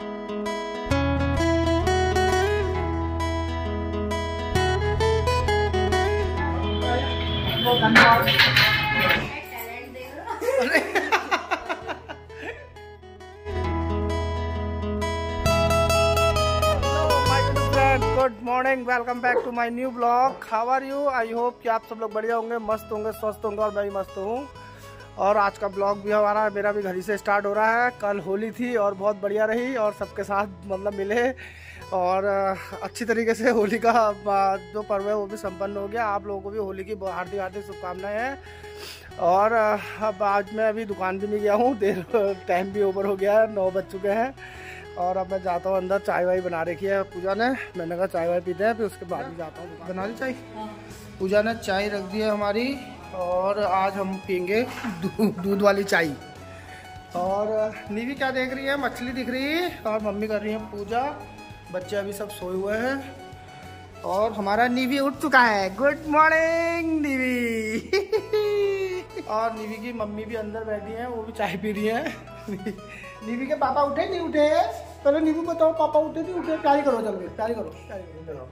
Good morning, welcome back to my new blog. How are you? I hope कि आप सब लोग बढ़िया होंगे, मस्त होंगे, स्वस्थ होंगे और मैं भी मस्त हूँ। और आज का ब्लॉग भी मेरा भी घर ही से स्टार्ट हो रहा है। कल होली थी और बहुत बढ़िया रही और सबके साथ मतलब मिले और अच्छी तरीके से होली का जो पर्व है वो भी संपन्न हो गया। आप लोगों को भी होली की हार्दिक हार्दिक शुभकामनाएं हैं। और अब आज मैं अभी दुकान भी नहीं गया हूँ, देर टाइम भी ओवर हो गया है, 9 बज चुके हैं। और अब मैं जाता हूँ अंदर। चाय वाय बना रखी है पूजा ने, मैंने कहा चाय वाय पीते हैं, फिर उसके बाद भी जाता हूँ। बना ली चाय? पूजा ने चाय रख दी है हमारी और आज हम पियेंगे दूध वाली चाय। और नीवी क्या देख रही है? मछली दिख रही है। और मम्मी कर रही है पूजा, बच्चे अभी सब सोए हुए हैं और हमारा नीवी उठ चुका है। Good morning Neevi. और नीवी की मम्मी भी अंदर बैठी है, वो भी चाय पी रही है। नीवी के पापा उठे नहीं उठे? पहले नीवी को तो पापा उठे नहीं उठे? प्यारी करो, चल प्यारी करो, प्यारी करो।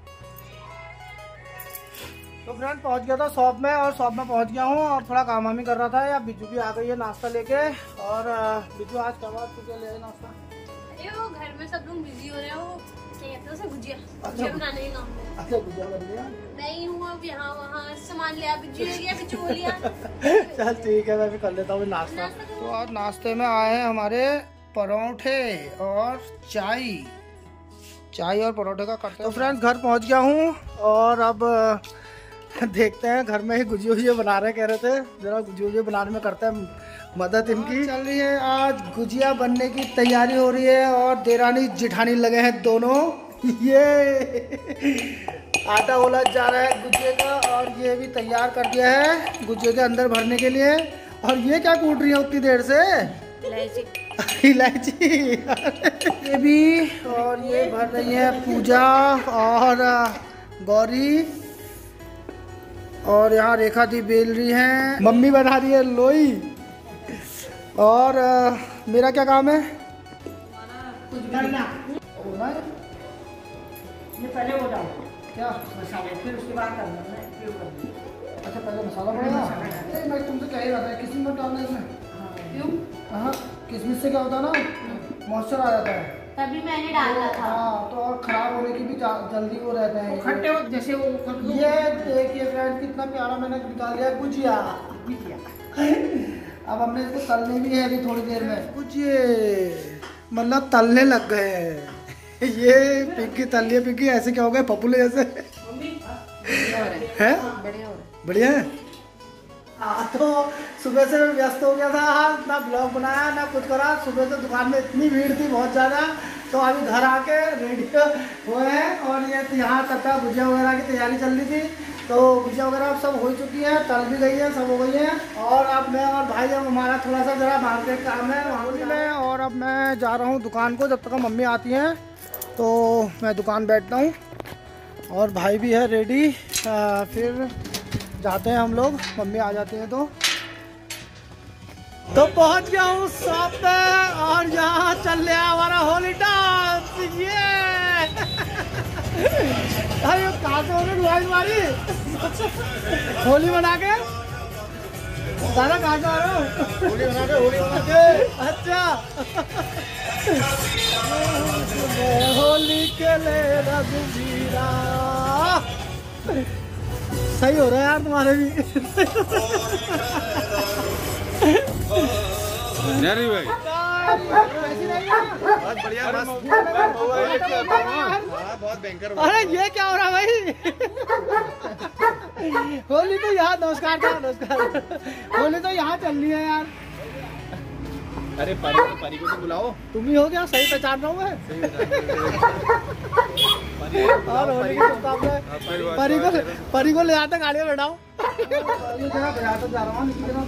तो फ्रेंड पहुंच गया था शॉप में और शॉप में पहुंच गया हूँ और थोड़ा काम वामी कर रहा था। या बिजू भी आ गई है नाश्ता लेके। और बिजू आज क्या बात तुझे ले नाश्ता? अरे वो घर में सब लोग बिजी हो रहे हैं, वो गुजिया बनाने के काम में। अच्छा गुजिया बन गया? नहीं हूँ अब यहाँ वहाँ सामान लिया, बिजू लिया। चल ठीक है, मैं भी कर लेता हूँ नाश्ता। तो आज नाश्ते में आए हैं हमारे परोठे और चाय और परोठे का करते हैं। तो फ्रेंड्स घर पहुँच गया हूँ और अब देखते हैं। घर में ही गुजिया वुजिया बना रहे, कह रहे थे जरा गुजिया वुजिया बनाने में करते हैं मदद इनकी। चल रही है, आज गुजिया बनने की तैयारी हो रही है और देरानी जिठानी लगे हैं दोनों। ये आटा उलझ जा रहा है गुजिया का और ये भी तैयार कर दिया है गुजिया के अंदर भरने के लिए। और ये क्या कूट रही है उतनी देर से? इलायची। ये भी। और ये भर रही है पूजा और गौरी। और यहाँ रेखा दी बेल रही है, मम्मी बना रही है लोई। और मेरा क्या काम है? ये पहले वो डाल क्या मसाले, फिर उसके बाद करना है। अच्छा पहले मसाला पड़ेगा। मैं तुमसे क्या ही रहा था, किसमिस मत डालना इसमें। क्यों? हाँ किसमिस से क्या होता है ना, मॉइस्चर आ जाता है, तभी मैंने डाला था। हाँ तो और खराब होने की भी जल्दी वो रहते हैं खट्टे हो जैसे वो। ये देखिए फ्रेंड कितना प्यारा मैंने निकाल लिया गुजिया। अब हमने इसको तलने भी है अभी थोड़ी देर में। गुजिए मतलब तलने लग गए हैं। ये पिंकी तल लिया। पिंकी ऐसे क्या हो गए पपुले जैसे है? बढ़िया है। हाँ तो सुबह से व्यस्त हो गया था, ना ब्लॉग बनाया ना कुछ करा। सुबह से दुकान में इतनी भीड़ थी बहुत ज़्यादा, तो अभी घर आके रेडी हुए हैं। और ये यहाँ तक का गुजिया वगैरह की तैयारी चल रही थी, तो गुजिया वगैरह सब हो चुकी है, तल भी गई है, सब हो गई है। और अब मैं और भाई अब हमारा थोड़ा सा जरा मार्केट काम है वहाँ में। और अब मैं जा रहा हूँ दुकान को, जब तक मम्मी आती हैं तो मैं दुकान बैठता हूँ। और भाई भी है रेडी, फिर जाते हैं हम लोग, मम्मी आ जाती हैं तो पहुंच गया हूँ शॉप पे। और यहाँ चल रहा हमारा होली डांस। ये अरे कहाँ से हो गई हमारी होली मना के? दादा कहाँ से आ रहे हो? होली मना के। अच्छा होली के ले रघुवीरा। सही हो रहा है यार तुम्हारे भी। नहीं भाई बहुत बढ़िया, बहुत भयंकर। अरे ये क्या हो रहा है भाई? होली तो यहाँ, नमस्कार था, नमस्कार। होली तो यहाँ चल रही है यार। अरे परी को तो बुलाओ। तुम ही हो गया, सही पहचान रहा हूँ मैं। और होली की शुभकामनाएं। परी को ले आते गाड़ी में बैठाओ। जा रहा हूँ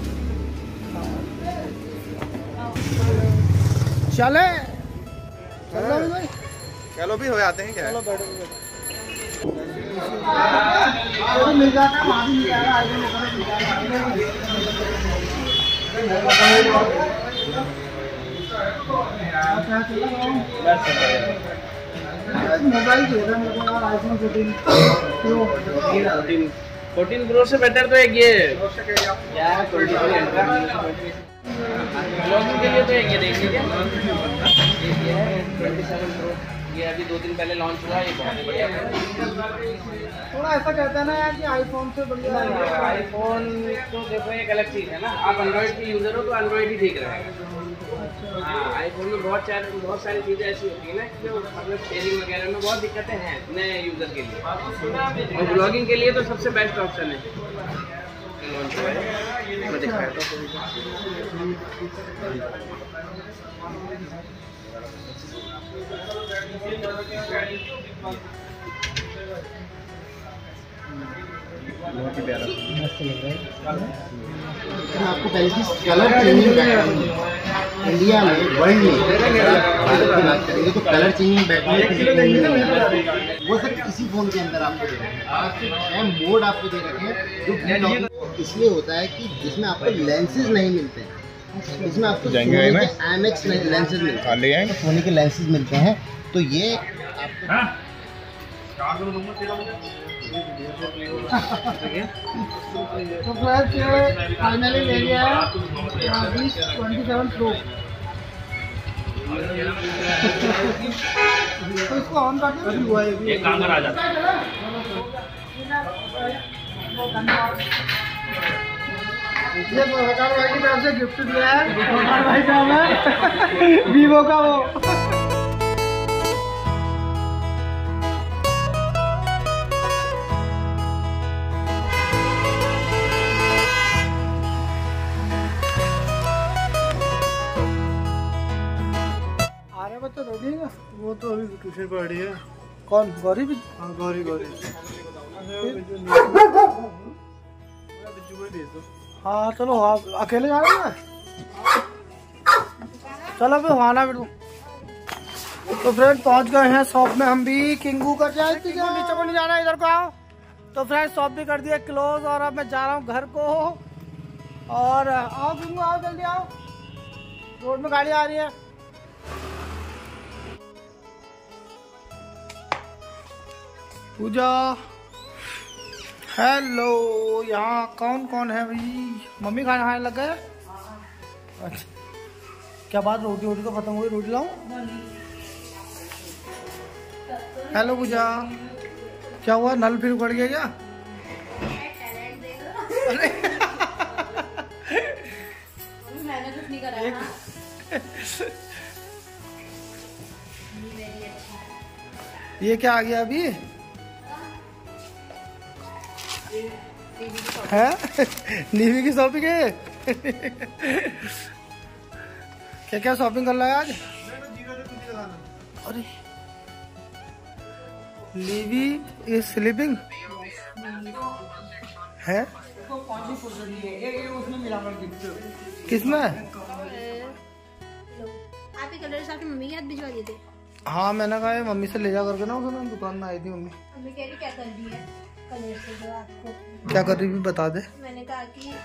चले। चलो भी हो जाते हैं क्या? चलो बैठो मिल जाता है वहाँ भी मिल जाएगा, आगे मोबाइल दे रहा मेरे को यार, आईफोन 14 प्रो से बेटर तो एक ये यार 22 अल्ट्रा ब्लॉगिंग के लिए तो एक ये देखिए क्या ये है 27 प्रो, ये अभी 2 दिन पहले लॉन्च हुआ है, ये बहुत बढ़िया है। थोड़ा ऐसा कहते हैं ना यार कि आईफोन से बढ़िया है। आईफोन तो देखो एक अलग चीज़ है ना, आप एंड्रॉइड के यूज़र हो तो एंड्रॉइड ही ठीक रहेगा। हाँ, आईफोन में बहुत सारी चीज़ें ऐसी होती है ना जो मतलब शेयरिंग वगैरह में बहुत दिक्कतें हैं नए यूज़र के लिए, और ब्लॉगिंग के लिए तो सबसे बेस्ट ऑप्शन है। लॉन्च हुआ है मैं दिखाया बहुत ही प्यारा मस्त लग रहा है। आपको पहले की कलर चेंजिंग बैकग्राउंड इंडिया में वर्ल्ड में बात करेंगे तो कलर चेंजिंग बैकग्राउंड वो सिर्फ इसी फोन के अंदर आपको दे रखे हैं। मोड आपको दे रखे हैं जो इसलिए होता है कि जिसमें आपको लेंसेज नहीं मिलते हैं, इसमें आपको IMX लेंसेज मिलते हैं, सोनी के लेंसेज मिलते हैं। तो ये आपको तो फ्रेंड्स ये फाइनली ले लिया है 27 प्रो। तो इसको ऑन करके हुआ है एक काम कर आ जाता ये भगवान भाई की तरफ से गिफ्ट दिया है। भगवान भाई का है वीवो का वो। अरे बच्चा रोटी है ना, वो तो अभी ट्यूशन पढ़ रही है। कौन गौरी भी? हाँ गौरी हाँ चलो, हाँ अकेले जा रहे हैं, चलो फिर आना फिर। तो फ्रेंड पहुंच गए हैं शॉप में हम भी। किंगू का चाय नीचे को नहीं जाना, इधर को आओ। तो फ्रेंड शॉप भी कर दिया क्लोज और अब मैं जा रहा हूँ घर को। और आओ किंगू, आओ जल्दी आओ, रोड में गाड़ी आ रही है। पूजा हेलो, यहाँ कौन कौन है भाई? मम्मी खाना खाने लग गए? अच्छा क्या बात, रोटी वोटी तो खत्म हो गई, रोटी लाऊं? हेलो पूजा, क्या हुआ, नल फिर उखड़ गया क्या? अरे मैंने कुछ नहीं करा है। ये क्या आ गया अभी है? नीवी की शॉपिंग है। क्या क्या शॉपिंग कर रहा है आज? अरे लीवी इज स्लीपिंग है? किसमें? आप ही कलर आपकी मम्मी के हाथ भिजवा दिए थे। हाँ मैंने कहा मम्मी से ले जा करके ना, उसने दुकान में आई थी मम्मी। मम्मी कह रही क्या कर रही है कलर से जो आपको? क्या कर रही थी बता दे। मैंने कहा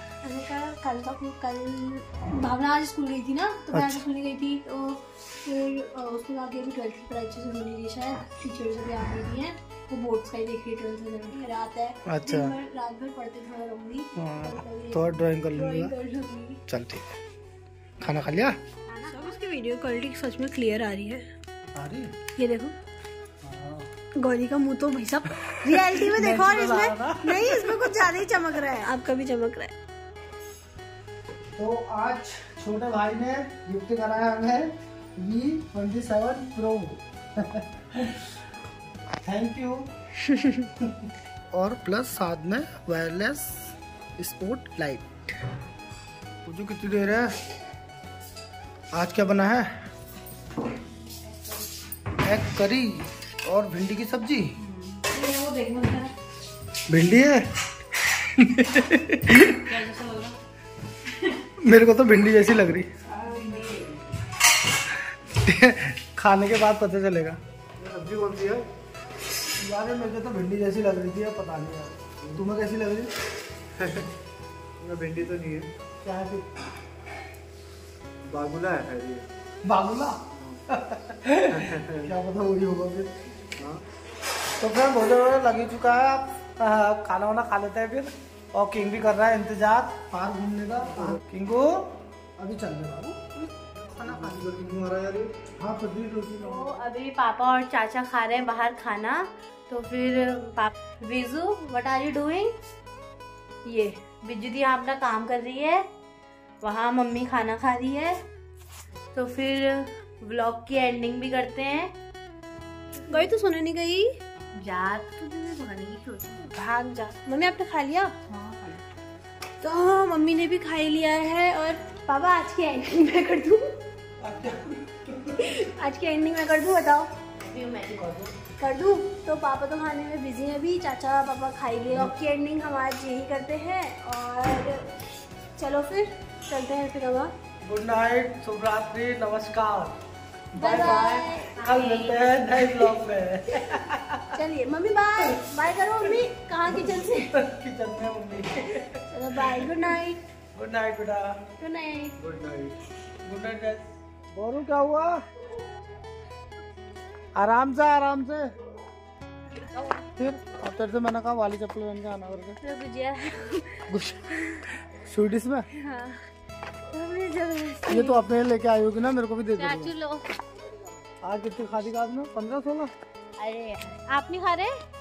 कल भावना आज स्कूल गई थी ना, तो मैं आज स्कूल नहीं गई थी, तो फिर उसने कहा कि अभी 12th की पढ़ाई अच्छे से होनी रही, शायद टीचर से भी आ गई है, वो बोर्ड्स का ही देख रही है, 12th रिजल्ट मेरा आता है। अच्छा रात भर पढ़ते थोड़ा रहूंगी, तो ड्राइंग कर लूंगी। चल ठीक है, खाना खा लिया? सब उसकी वीडियो क्वालिटी सच में क्लियर आ रही है। आ रही है? ये देखो गौरी का मुंह तो भाई साहब रियलिटी में देखो, और इसमें नहीं, इसमें कुछ ज्यादा ही चमक रहा है, आपका भी चमक रहा है। तो आज छोटे भाई ने गिफ्ट कराया हमें V27 Pro। Thank you. और प्लस साथ में वायरलेस स्पोर्ट लाइट। मुझे कितनी देर है? आज क्या बना है? एग करी और भिंडी की सब्जी। वो देखना भिंडी है? मेरे को तो भिंडी जैसी लग रही। खाने के बाद पता चलेगा। सब्जी कौन सी है यार? मेरे को तो भिंडी जैसी लग रही थी, अब पता नहीं यार तुम्हें कैसी लग रही? भिंडी तो नहीं है, क्या है? बागुला है ये। बागुला? क्या पता वही होगा फिर। तो फ्रेंड भोजन लग ही चुका है, आप खाना वाना खा लेते हैं फिर। और किंग भी कर रहा है इंतजार बाहर घूमने का। किंगू अभी चल रहे बाबू, खाना खा लीजिए। किंगू आ रहा है यार। हाँ तो अभी पापा और चाचा खा रहे हैं बाहर खाना। तो फिर पापा Viju what are you doing? ये बिज्जू दी अपना काम कर रही है, वहाँ मम्मी खाना खा रही है। तो फिर व्लॉग की एंडिंग भी करते हैं। गई तो सोने नहीं गई जा, भाग जा। मम्मी आपने खा लिया? हाँ खा लिया। तो मम्मी ने भी खा लिया है। और पापा आज की एंडिंग में कर दूँ? आज की एंडिंग में कर दूँ, बताओ। कर दूँ? तो पापा तो खाने में बिजी हैं अभी, चाचा पापा खा लिए। अब की एंडिंग हम आज यही करते हैं। और चलो फिर चलते हैं फिर। अब गुड नाइट, शुभ रात्रि, नमस्कार, बाय बाय। कल मिलते हैं नए ब्लॉग में। चलिए मम्मी बाय बाय करो। मम्मी कहाँ किचन से? किचन में मम्मी। चलो bye, good night. Good night बेटा। Good night. Good night. Good night guys. बोरू क्या हुआ? आराम से आराम से। फिर अब तेरे से मैंने कहा वाली चप्पल पहन के आना करके। गुजिया स्वीडिश में। हाँ। ये तो अपने लेके आई होगी ना, मेरे को भी दे दो। लो। आज कितनी खादी का आपने? 15-16? अरे आप नहीं खा रहे?